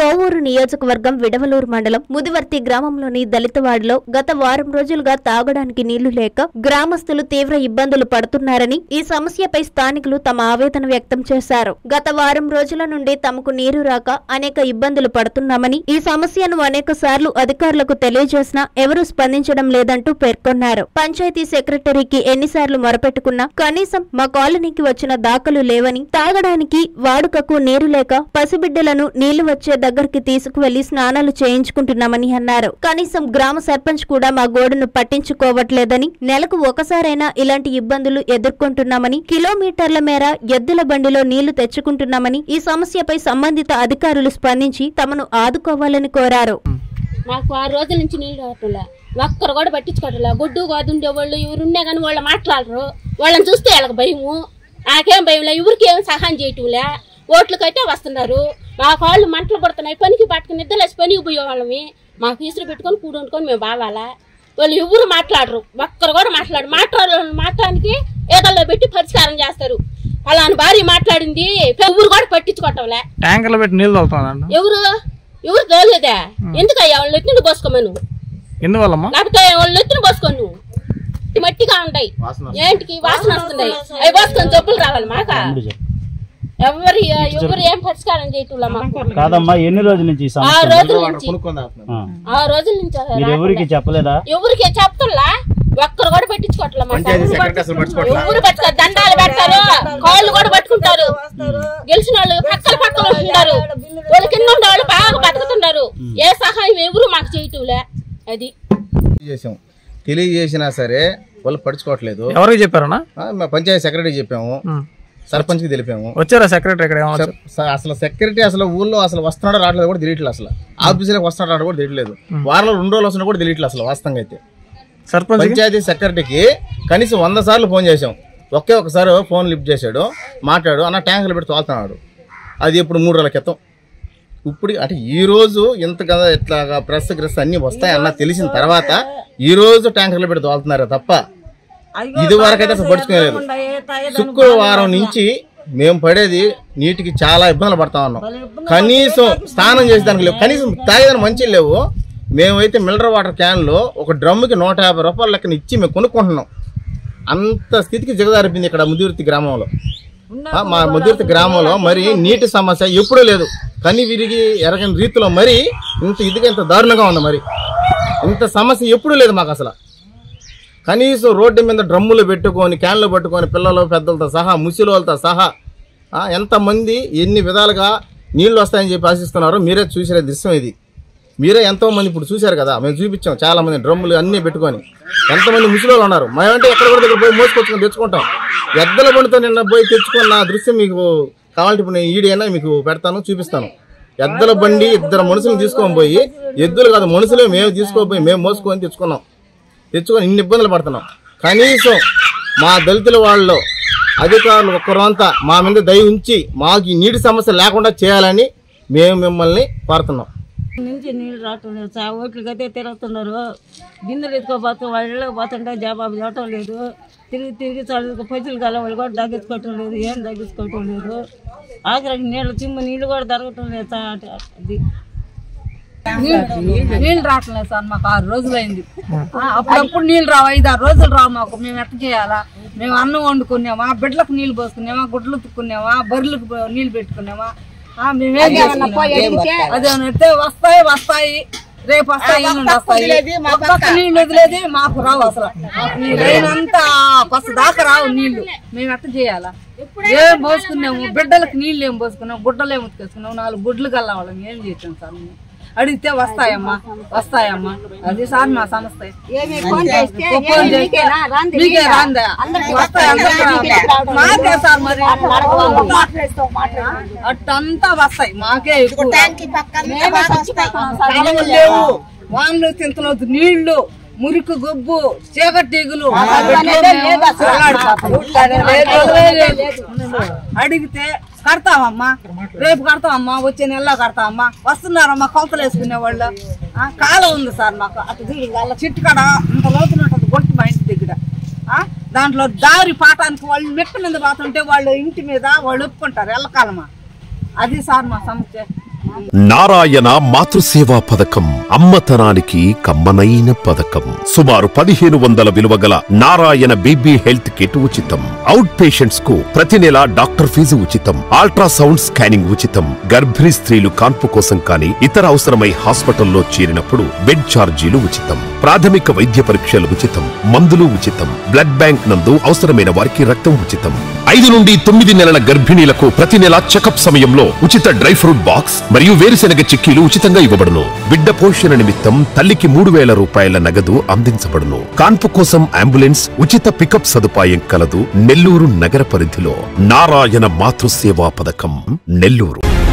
కోవూరు నియోజకవర్గం విడవలూరు మండలం ముదివర్తి గ్రామంలోని దళితవాడలో గత వారం రోజులుగా తాగడానికి నీళ్లు లేక గ్రామస్తులు తీవ్ర ఇబ్బందులు పడుతున్నారని, ఈ సమస్యపై స్థానికులు తమ ఆవేదన వ్యక్తం చేశారు. గత వారం రోజుల నుండి తమకు నీరు రాక అనేక ఇబ్బందులు పడుతున్నామని, ఈ సమస్యను అనేక సార్లు అధికారులకు తెలియజేసినా ఎవరూ స్పందించడం లేదంటూ పేర్కొన్నారు. పంచాయతీ సెక్రటరీకి ఎన్నిసార్లు మొరపెట్టుకున్నా కనీసం మా కాలనీకి వచ్చిన దాఖలు లేవని, తాగడానికి వాడుకకు నీరు లేక పసిబిడ్డలను నీళ్లు వచ్చే దగ్గరికి తీసుకువెళ్లి స్నానాలు చేయించుకుంటున్నామని అన్నారు. కనీసం గ్రామ సర్పంచ్ కూడా మా గోడును పట్టించుకోవట్లేదని, నెలకు ఒకసారైనా ఇలాంటి ఇబ్బందులు ఎదుర్కొంటున్నామని, కిలోమీటర్ల మేర ఎద్దుల బండిలో నీళ్లు తెచ్చుకుంటున్నామని, ఈ సమస్యపై సంబంధిత అధికారులు స్పందించి తమను ఆదుకోవాలని కోరారు. మాకు 6 రోజుల నుంచి నీళ్లు రావట్లే, ఒక్కరు కూడా పట్టించుకోవట్లే. గొడ్డు కాదుండే వాళ్ళు ఎవరున్నా కానీ వాళ్ళు మాట్లాడరు. వాళ్ళని చూస్తే వాళ్ళకి భయము, నాకేం భయంలే, ఎవరికి ఏం సహాయం చేయటంలే. ఓట్లకైతే వస్తున్నారు, మా కాళ్ళు మంటలు పడుతున్నాయి. పనికి పట్టుకుని నిద్రలేసి పనికి పోయేవాళ్ళమి. మాకు ఈసులు పెట్టుకొని కూడుకొని మేము బావాలా. వాళ్ళు ఎవరు మాట్లాడరు, ఒక్కరు కూడా మాట్లాడడానికి ఏదల్లో పెట్టి పరిష్కారం చేస్తారు. అలాని భార్య మాట్లాడింది, ఎవరు కూడా పట్టించుకోవటంలే. ట్యాంకర్లో పెట్టి నీళ్ళు తాగుతాను ఎవరు తోలేదా? ఎందుకయ్యా వాళ్ళు ఎత్తుని పోసుకోమను, లేకపోతే వాళ్ళు ఎత్తుని పోసుకోను. మట్టిగా ఉంటాయి, ఏంటికి వాసన వస్తున్నాయి. అవి పోసుకొని జబ్బులు రావాలి. మాక ఎవరు ఏం పరిష్కారం చేయటం కాదమ్మా. ఎన్ని రోజుల నుంచి 6 రోజుల నుంచి ఎవరికి చెప్పలేదా? ఎవరికి చెప్తున్నా, ఒక్కరు కూడా పెట్టించుకోవట్లే. ఎవరు పట్టుకోరు, దండాలు పెడతారు, కాళ్ళు కూడా పట్టుకుంటారు. గెలిచిన వాళ్ళు పక్కన ఉంటున్నారు, వాళ్ళు కింద ఉండే వాళ్ళు బాగా బతుకుతున్నారు. ఏ సహాయం ఎవరు మాకు చేయటంలే. అది తెలియజేసినా సరే వాళ్ళు పడుచుకోవట్లేదు. ఎవరికి చెప్పారన్నా? పంచాయతీ సెక్రటరీ చెప్పాము, సర్పంచ్ కి తెలిపాము. వచ్చారా సెక్రటరీ? అసలు సెక్రటరీ అసలు ఊళ్ళో అసలు వస్తున్నాడో రావట్లేదు కూడా తెలియట్లేదు. అసలు ఆఫీసులకు వస్తున్నాడో రావడం కూడా తెలియట్లేదు. వారంలో 2 రోజులు వస్తున్నా కూడా తెలియట్లేదు అసలు వాస్తవంగా అయితే. సర్పంచ్ పంచాయతీ సెక్రటరీకి కనీసం 100 సార్లు ఫోన్ చేసాం. ఒకసారి ఫోన్ లిఫ్ట్ చేశాడు, మాట్లాడు అన్న ట్యాంకులు పెట్టి తోలుతున్నాడు. అది ఇప్పుడు 3 రోజుల క్రితం. ఇప్పుడు అంటే ఈ రోజు ఇంత కదా ఇట్లా ప్రెస్ అన్ని వస్తాయి అన్న తెలిసిన తర్వాత ఈ రోజు ట్యాంకర్లు పెట్టి తోలుతున్నారు తప్ప ఇది వరకైతే అసలు పడుచుకోలేదు. శుక్రవారం నుంచి మేము పడేది నీటికి చాలా ఇబ్బందులు పడతా ఉన్నాం. కనీసం స్నానం చేసేదానికి లేవు, కనీసం తాగేదానికి మంచిగా లేవు. మేమైతే మినరల్ వాటర్ క్యాన్లో ఒక డ్రమ్ముకి 150 రూపాయల లెక్కన ఇచ్చి మేము కొనుక్కుంటున్నాం. అంత స్థితికి దిగజారిపోయింది ఇక్కడ ముదివర్తి గ్రామంలో. మా ముదివర్తి గ్రామంలో మరి నీటి సమస్య ఎప్పుడూ లేదు. కని విరిగి ఎరగని రీతిలో మరి ఇంత దారుణంగా ఉంది. మరి ఇంత సమస్య ఎప్పుడూ లేదు మాకు అసలు. కనీసం రోడ్డు మీద డ్రమ్ములు పెట్టుకొని క్యాన్లు పట్టుకొని పిల్లలు పెద్దలతో సహా ముసిలోళ్ళతో సహా ఎంతమంది ఎన్ని విధాలుగా నీళ్లు వస్తాయని చెప్పి ఆశిస్తున్నారో మీరే చూసిన దృశ్యం ఇది. మీరే ఎంతోమంది ఇప్పుడు చూశారు కదా, మేము చూపించాం. చాలా మంది డ్రమ్ములు అన్నీ పెట్టుకొని ఎంతమంది ముసిలోళ్ళు ఉన్నారు. మేమంటే ఎక్కడ కూడా దగ్గర పోయి మోసుకొచ్చుకొని తెచ్చుకుంటాం. ఎద్దల బండితో నిన్న పోయి తెచ్చుకున్న దృశ్యం మీకు కావాలంటే ఇప్పుడు నేను ఈడైనా మీకు పెడతాను, చూపిస్తాను. ఎద్దల బండి 2 మనుషులను తీసుకొని పోయి, ఎద్దులు కాదు మనుషులే మేము తీసుకోపోయి మేము మోసుకొని తెచ్చుకొని ఇన్ని ఇబ్బందులు పడుతున్నాం. కనీసం మా దళితుల వాళ్ళు అధికారులు ఒక్కరంతా మా మీద దయ ఉంచి మాకు ఈ నీటి సమస్య లేకుండా చేయాలని మేము మిమ్మల్ని కోరుతున్నాం. నుంచి నీళ్ళు రావటం లేదు, ఓట్లకైతే తిరుగుతున్నారు. గిన్నెలు ఎత్తుకోపోతే వాళ్ళు పోతుంటే జవాబు ఇవ్వటం లేదు. తిరిగి చదువుకు పైసలు కాల వాళ్ళు కూడా తగ్గించుకోవటం లేదు, ఏం తగ్గించుకోవటం లేదు. ఆఖరికి నీళ్ళు కూడా దొరకటం లేదు. అది నీళ్ళు రావట్లేదు సార్. మాకు 6 రోజులైంది. అప్పుడప్పుడు నీళ్ళు రావు, 5-6 రోజులు రావు మాకు. మేము ఎట్లా చేయాలా? మేము అన్నం వండుకున్నామా, బిడ్డలకు నీళ్ళు పోసుకున్నామా, గుడ్లు ఉతుక్కున్నామా, బర్రెలకు నీళ్ళు పెట్టుకున్నామా, మేమేం అదే వస్తాయి రేపు వస్తాయి నీళ్ళు వదిలేది మాకు రావు. అసలు రైనంతా ఫస్ట్ దాకా రావు నీళ్లు. మేము ఎట్లా చేయాలా? ఏం పోసుకున్నాము, బిడ్డలకు నీళ్ళు ఏం పోసుకున్నాము, గుడ్డలు ఏం ఉతికేసుకున్నాము, 4 గుడ్లు కల్లా వాళ్ళం ఏం చేసాం సార్? అడిగితే వస్తాయమ్మా. అది సార్ మా సమస్య. మీకే రాందా? మాకే సార్ మరి అట్టంతా వస్తాయి మాకే. లేవు వానలు చింతలవుతు నీళ్లు, మురికి గొబ్బు, చీకటీగులు అడిగితే కడతామమ్మా, రేపు కడతామమ్మా, వచ్చే నెలలో కడతామమ్మా. వస్తున్నారమ్మా కొలతలు వేసుకునే వాళ్ళు. కాలం ఉంది సార్ మాకు. అటు వాళ్ళ చెట్టు కాడ అంత లోతున్నట్టు గొంతు మా ఇంటి దగ్గర. దాంట్లో దారి పాటానికి వాళ్ళు మెట్ట మీద పోతుంటే వాళ్ళు ఇంటి మీద వాళ్ళు ఒప్పుకుంటారు ఎల్లకాలమా. అది సార్ మా సమస్య. నారాయణ మాతృసేవా పథకం అమ్మతనానికి కమ్మనైన పథకం. సుమారు 1500 విలువ గల నారాయణ బేబీ హెల్త్ కిట్ ఉచితం. అవుట్ పేషెంట్స్ కు ప్రతి నెల డాక్టర్ ఫీజు ఉచితం. అల్ట్రాసౌండ్ స్కానింగ్ ఉచితం. గర్భిణీ స్త్రీలు కాన్పు కోసం కానీ ఇతర అవసరమై హాస్పిటల్లో చేరినప్పుడు బెడ్ ఛార్జీలు ఉచితం. ప్రాథమిక వైద్య పరీక్షలు ఉచితం. మందులు ఉచితం. బ్లడ్ బ్యాంక్ నందు అవసరమైన వారికి రక్తం ఉచితం. 5 నుండి 9 నెలల గర్భిణీలకు ప్రతి నెల చెకప్ సమయంలో ఉచిత డ్రై ఫ్రూట్ బాక్స్ మరియు వేరుశెనగ చిక్కీలు ఉచితంగా ఇవ్వబడును. బిడ్డ పోషణ నిమిత్తం తల్లికి 3000 రూపాయల నగదు అందించబడును. కాన్పు కోసం అంబులెన్స్ ఉచిత పికప్ సదుపాయం కలదు. నెల్లూరు నగర పరిధిలో నారాయణ మాతృసేవా పథకం, నెల్లూరు.